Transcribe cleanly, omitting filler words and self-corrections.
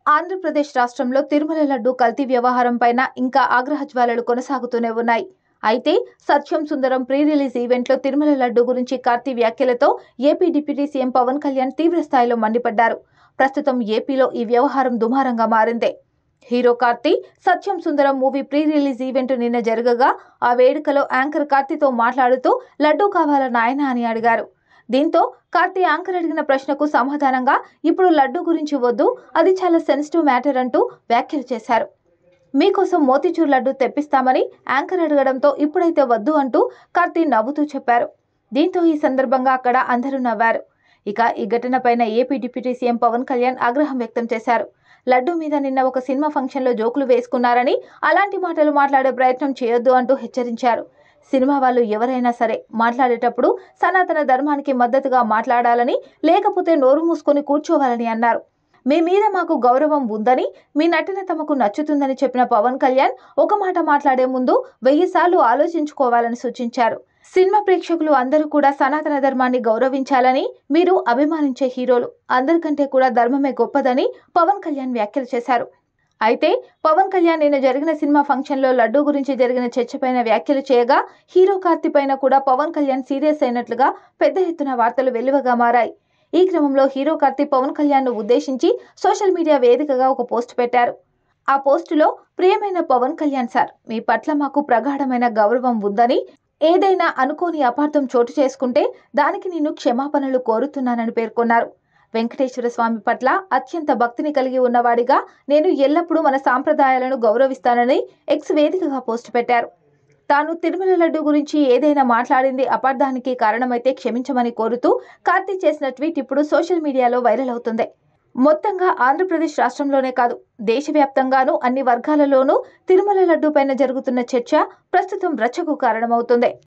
ఆంధ్రప్రదేశ్ రాష్ట్రంలో తిరుమల లడ్డు కల్తీ వ్యవహారం పైన ఇంకా ఆగ్రహజ్వాలలు కొనసాగుతూనే ఉన్నాయి. అయితే సత్యం సుందరం ప్రీ రిలీజ్ ఈవెంట్లో తిరుమల లడ్డు గురించి కార్తీ వ్యాఖ్యలతో AP deputy CM Pawan Kalyan తీవ్ర స్థాయిలో మండిపడ్డారు. ప్రస్తుతం ఏపీలో ఈ వ్యవహారం దుమారంగా మారింది. Hero Karthi Sathyam Sundaram movie pre release event నిన్న జరగగా ఆ వేడుకలో యాంకర్ కార్తీతో మాట్లాడుతూ లడ్డు కావాలా నాయనా అని అడిగారు. దీంతో కార్తీ యాంకర్ అడిగిన ప్రశ్నకు సమాధానంగా ఇప్పుడు లడ్డు గురించి వద్దు, అది చాలా సెన్సిటివ్ మ్యాటర్ అంటూ వ్యాఖ్యలు చేశారు. మీకోసం మోతీచూర్ లడ్డు తెప్పిస్తామని యాంకర్ అడగడంతో ఇప్పుడైతే వద్దు అంటూ కార్తీ నవ్వుతూ చెప్పారు. దీంతో ఈ సందర్భంగా అక్కడ అందరూ నవ్వారు. ఇక ఈ ఘటనపైన AP deputy CM Pawan Kalyan ఆగ్రహం వ్యక్తం చేశారు. లడ్డు మీద నిన్న ఒక సినిమా ఫంక్షన్లో జోకులు వేసుకున్నారని, అలాంటి మాటలు మాట్లాడే ప్రయత్నం చేయొద్దు అంటూ హెచ్చరించారు. సినిమా వాళ్ళు ఎవరైనా సరే మాట్లాడేటప్పుడు సనాతన ధర్మానికి మద్దతుగా మాట్లాడాలని, లేకపోతే నోరు మూసుకొని కూర్చోవాలని అన్నారు. మీ మీద మాకు గౌరవం ఉందని, మీ నటన తమకు నచ్చుతుందని చెప్పిన పవన్ కళ్యాణ్ ఒక మాట మాట్లాడే ముందు 1000 సార్లు ఆలోచించుకోవాలని సూచించారు. సినిమా ప్రేక్షకులు అందరూ కూడా సనాతన ధర్మాన్ని గౌరవించాలని, మీరు అభిమానించే హీరోలు అందరికంటే కూడా ధర్మమే గొప్పదని పవన్ కళ్యాణ్ వ్యాఖ్యలు చేశారు. అయితే పవన్ కళ్యాణ్ నిన్న జరిగిన సినిమా ఫంక్షన్లో లడ్డు గురించి జరిగిన చర్చపైన వ్యాఖ్యలు చేయగా, హీరో కార్తీ పైన కూడా పవన్ కళ్యాణ్ సీరియస్ అయినట్లుగా పెద్ద ఎత్తున వార్తలు వెలువగా మారాయి. ఈ క్రమంలో హీరో కార్తీ పవన్ కళ్యాణ్ ను ఉద్దేశించి సోషల్ మీడియా వేదికగా ఒక పోస్ట్ పెట్టారు. ఆ పోస్టులో, ప్రియమైన పవన్ కళ్యాణ్ సార్, మీ పట్ల మాకు ప్రగాఢమైన గౌరవం ఉందని, ఏదైనా అనుకోని అపార్థం చోటు చేసుకుంటే దానికి నేను క్షమాపణలు కోరుతున్నానని పేర్కొన్నారు. వెంకటేశ్వర స్వామి పట్ల అత్యంత భక్తిని కలిగి ఉన్నవాడిగా నేను ఎల్లప్పుడూ మన సాంప్రదాయాలను గౌరవిస్తానని ఎక్స్ వేదికగా పోస్ట్ పెట్టారు. తాను తిరుమల లడ్డు గురించి ఏదైనా మాట్లాడింది అపార్థానికి కారణమైతే క్షమించమని కోరుతూ కార్తీ చేసిన ట్వీట్ ఇప్పుడు సోషల్ మీడియాలో వైరల్ అవుతుంది. మొత్తంగా ఆంధ్రప్రదేశ్ రాష్ట్రంలోనే కాదు, దేశవ్యాప్తంగానూ అన్ని వర్గాలలోనూ తిరుమల లడ్డు పైన జరుగుతున్న చర్చ ప్రస్తుతం రచ్చకు కారణమవుతుంది.